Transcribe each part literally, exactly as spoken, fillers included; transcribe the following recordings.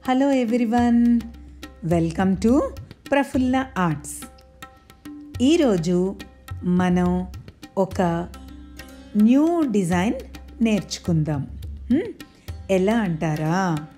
Hello everyone, welcome to Prafulla arts. ఈరోజు మనం ఒక న్యూ డిజైన్ నేర్చుకుందాం. ఎలా అంటారా?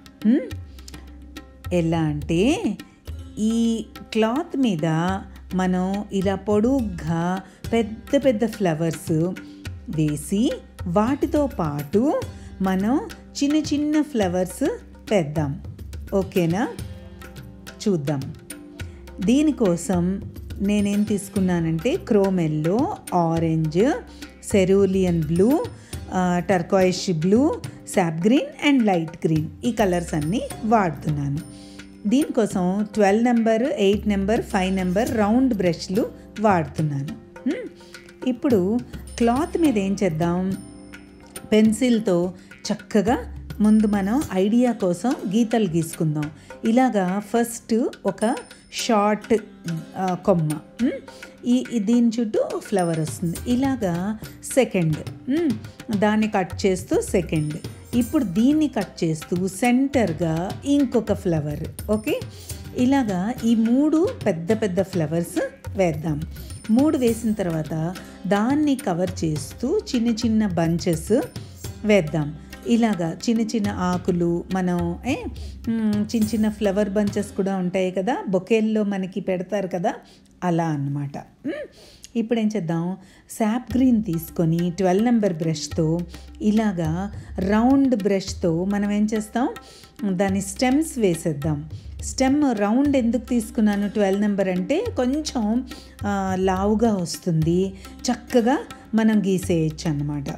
ఎలా అంటే ఈ క్లాత్ మీద మనం ఇలా పొడుగ్గా పెద్ద పెద్ద ఫ్లవర్స్ వేసి వాటితో పాటు మనం చిన్న చిన్న ఫ్లవర్స్ వేద్దాం. ఓకేనా? చూద్దాం. దీనికోసం నేనేం తీసుకున్నానంటే chrome yellow, orange, cerulean blue, turquoise blue, sap green and light green, ఈ కలర్స్ అన్నీ వాడుతున్నాను. దీనికోసం twelve number, eight number, five number round బ్రష్లు వాడుతున్నాను. ఇప్పుడు క్లాత్ మీద ఏం చేద్దాం, పెన్సిల్తో చక్కగా ముందు మనం ఐడియా కోసం గీతలు గీసుకుందాం. ఇలాగా ఫస్ట్ ఒక షార్ట్ కొమ్మ, ఈ దీని చుట్టూ ఫ్లవర్ వస్తుంది. ఇలాగా సెకండ్, దాన్ని కట్ చేస్తూ సెకండ్, ఇప్పుడు దీన్ని కట్ చేస్తూ సెంటర్గా ఇంకొక ఫ్లవర్. ఓకే, ఇలాగా ఈ మూడు పెద్ద పెద్ద ఫ్లవర్స్ వేద్దాం. మూడు వేసిన తర్వాత దాన్ని కవర్ చేస్తూ చిన్న చిన్న బంచెస్ వేద్దాం. ఇలాగా చిన్న చిన్న ఆకులు, మనం ఏ చిన్న చిన్న ఫ్లవర్ బంచెస్ కూడా ఉంటాయి కదా, బొకేల్లో మనకి పెడతారు కదా, అలా అన్నమాట. ఇప్పుడు ఏం చేద్దాం, సాప్ గ్రీన్ తీసుకొని ట్వెల్వ్ నెంబర్ బ్రష్తో ఇలాగా రౌండ్ బ్రష్తో మనం ఏం చేస్తాం, దాని స్టెమ్స్ వేసేద్దాం. స్టెమ్ రౌండ్ ఎందుకు తీసుకున్నాను, ట్వెల్వ్ నెంబర్ అంటే కొంచెం లావుగా వస్తుంది, చక్కగా మనం గీసేయచ్చు అన్నమాట.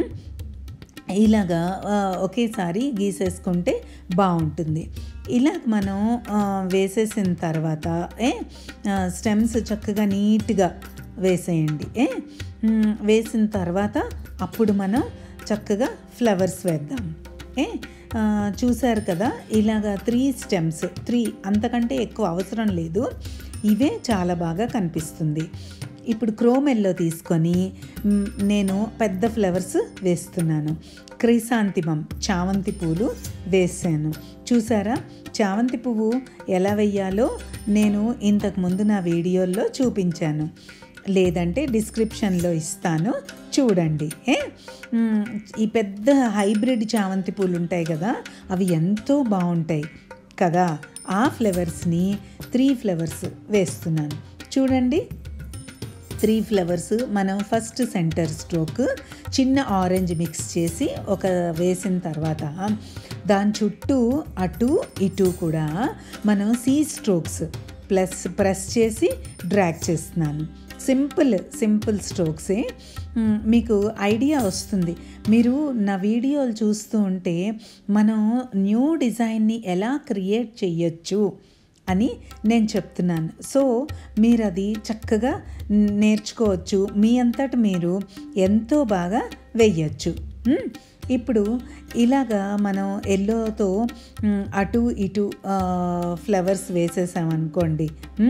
ఇలాగా ఒకేసారి గీసేసుకుంటే బాగుంటుంది. ఇలా మనం వేసేసిన తర్వాత ఏ స్టెమ్స్ చక్కగా నీట్గా వేసేయండి. ఏ వేసిన తర్వాత అప్పుడు మనం చక్కగా ఫ్లవర్స్ వేద్దాం. ఏ చూసారు కదా, ఇలాగా త్రీ స్టెమ్స్, త్రీ అంతకంటే ఎక్కువ అవసరం లేదు, ఇవే చాలా బాగా కనిపిస్తుంది. ఇప్పుడు క్రోమ్ ఎల్లో తీసుకొని నేను పెద్ద ఫ్లవర్స్ వేస్తున్నాను. క్రిసాంతిమం, చామంతి పూలు వేసాను. చూసారా, చామంతి పువ్వు ఎలా వేయాలో నేను ఇంతకుముందు నా వీడియోల్లో చూపించాను, లేదంటే డిస్క్రిప్షన్లో ఇస్తాను, చూడండి. ఏ ఈ పెద్ద హైబ్రిడ్ చామంతి పూలు ఉంటాయి కదా, అవి ఎంతో బాగుంటాయి కదా. ఆ ఫ్లవర్స్ని త్రీ ఫ్లవర్స్ వేస్తున్నాను. చూడండి, త్రీ ఫ్లవర్స్ మనం ఫస్ట్ సెంటర్ స్ట్రోక్ చిన్న ఆరెంజ్ మిక్స్ చేసి ఒక వేసిన తర్వాత దాని చుట్టూ అటు ఇటు కూడా మనం సీ స్ట్రోక్స్ ప్లస్ ప్రెస్ చేసి డ్రాగ్ చేస్తున్నాను. సింపుల్ సింపుల్ స్ట్రోక్సే, మీకు ఐడియా వస్తుంది. మీరు నా వీడియోలు చూస్తూ ఉంటే మనం న్యూ డిజైన్ని ఎలా క్రియేట్ చేయొచ్చు అని నేను చెప్తున్నాను. సో మీరు అది చక్కగా నేర్చుకోవచ్చు, మీ అంతట మీరు ఎంతో బాగా వేయచ్చు. ఇప్పుడు ఇలాగా మనం ఎల్లోతో అటు ఇటు ఫ్లవర్స్ వేసేసామనుకోండి,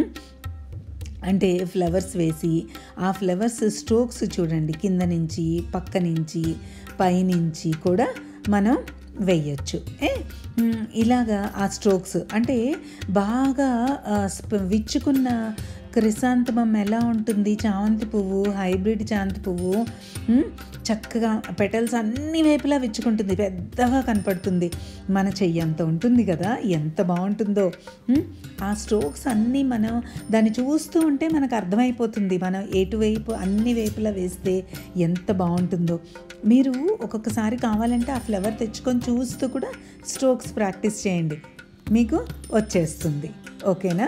అంటే ఫ్లవర్స్ వేసి ఆ ఫ్లవర్స్ స్ట్రోక్స్ చూడండి, కింద నుంచి పక్క నుంచి పైనుంచి కూడా మనం వేయచ్చు. ఏ ఇలాగా ఆ స్ట్రోక్స్ అంటే బాగా విచ్చుకున్న క్రిసాంతమం ఎలా ఉంటుంది, చామంతి పువ్వు, హైబ్రిడ్ చామంతి పువ్వు చక్కగా పెటల్స్ అన్ని వైపులా విచ్చుకుంటుంది, పెద్దగా కనపడుతుంది, మన చెయ్యి అంత ఉంటుంది కదా, ఎంత బాగుంటుందో. ఆ స్ట్రోక్స్ అన్నీ మనం దాన్ని చూస్తూ ఉంటే మనకు అర్థమైపోతుంది, మనం ఎటువైపు అన్ని వైపులా వేస్తే ఎంత బాగుంటుందో. మీరు ఒక్కొక్కసారి కావాలంటే ఆ ఫ్లవర్ తెచ్చుకొని చూస్తూ కూడా స్ట్రోక్స్ ప్రాక్టీస్ చేయండి, మీకు వచ్చేస్తుంది. ఓకేనా?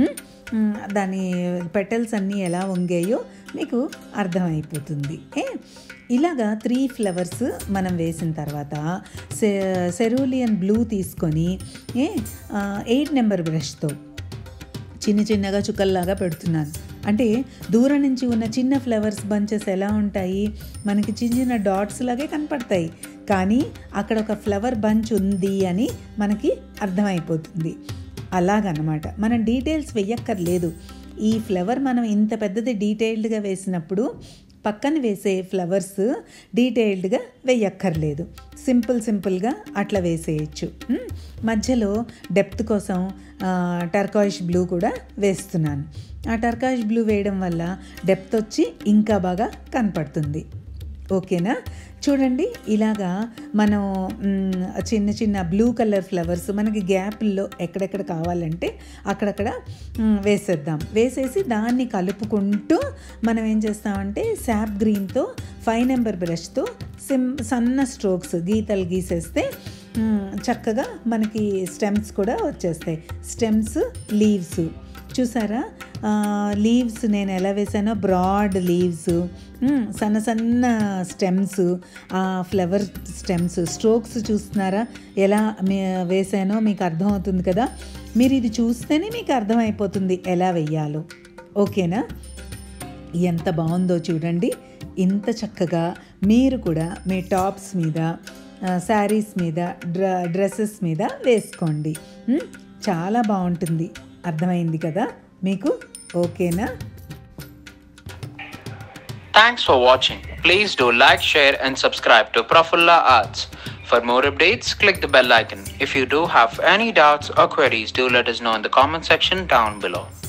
దాని పెటల్స్ అన్నీ ఎలా వంగాయో మీకు అర్థమైపోతుంది. ఏ ఇలాగా త్రీ ఫ్లవర్స్ మనం వేసిన తర్వాత సె సెరూలియన్ బ్లూ తీసుకొని ఏ ఎయిట్ నెంబర్ బ్రష్తో చిన్న చిన్నగా చుక్కల్లాగా పెడుతున్నాను. అంటే దూరం నుంచి ఉన్న చిన్న ఫ్లవర్స్ బంచెస్ ఎలా ఉంటాయి, మనకి చిన్న చిన్న డాట్స్ లాగే కనపడతాయి, కానీ అక్కడ ఒక ఫ్లవర్ బంచ్ ఉంది అని మనకి అర్థమైపోతుంది. అలాగనమాట, మనం డీటెయిల్స్ వెయ్యక్కర్లేదు. ఈ ఫ్లవర్ మనం ఇంత పెద్దది డీటెయిల్డ్గా వేసినప్పుడు పక్కన వేసే ఫ్లవర్స్ డీటెయిల్డ్గా వేయక్కర్లేదు, సింపుల్ సింపుల్గా అట్లా వేసేయచ్చు. మధ్యలో డెప్త్ కోసం టర్కాయిష్ బ్లూ కూడా వేస్తున్నాను. ఆ టర్కాయిష్ బ్లూ వేయడం వల్ల డెప్త్ వచ్చి ఇంకా బాగా కనపడుతుంది. ఓకేనా? చూడండి, ఇలాగా మనం చిన్న చిన్న బ్లూ కలర్ ఫ్లవర్స్ మనకి గ్యాప్ల్లో ఎక్కడెక్కడ కావాలంటే అక్కడక్కడ వేసేద్దాం. వేసేసి దాన్ని కలుపుకుంటూ మనం ఏం చేస్తామంటే శాప్ గ్రీన్తో ఫైవ్ నెంబర్ బ్రష్తో సిమ్ సన్న స్ట్రోక్స్ గీతలు గీసేస్తే చక్కగా మనకి స్టెమ్స్ కూడా వచ్చేస్తాయి. స్టెమ్స్, లీవ్స్ చూసారా? లీవ్స్ నేను ఎలా వేసానో బ్రాడ్ లీవ్స్, సన్న సన్న స్టెమ్స్, ఆ ఫ్లవర్ స్టెమ్స్ స్ట్రోక్స్ చూస్తున్నారా ఎలా వేసానో? మీకు అర్థమవుతుంది కదా. మీరు ఇది చూస్తేనే మీకు అర్థమైపోతుంది ఎలా వేయాలో. ఓకేనా? ఎంత బాగుందో చూడండి. ఇంత చక్కగా మీరు కూడా మీ టాప్స్ మీద, శారీస్ మీద, డ్ర డ్రెస్సెస్ మీద వేసుకోండి. చాలా బాగుంటుంది. అర్థమైంది కదా మీకు? ఓకేనా? Thanks for watching. Please do like, share and subscribe to Prafulla Arts. For more updates, click the bell icon. If you do have any doubts or queries, do let us know in the comment section down below.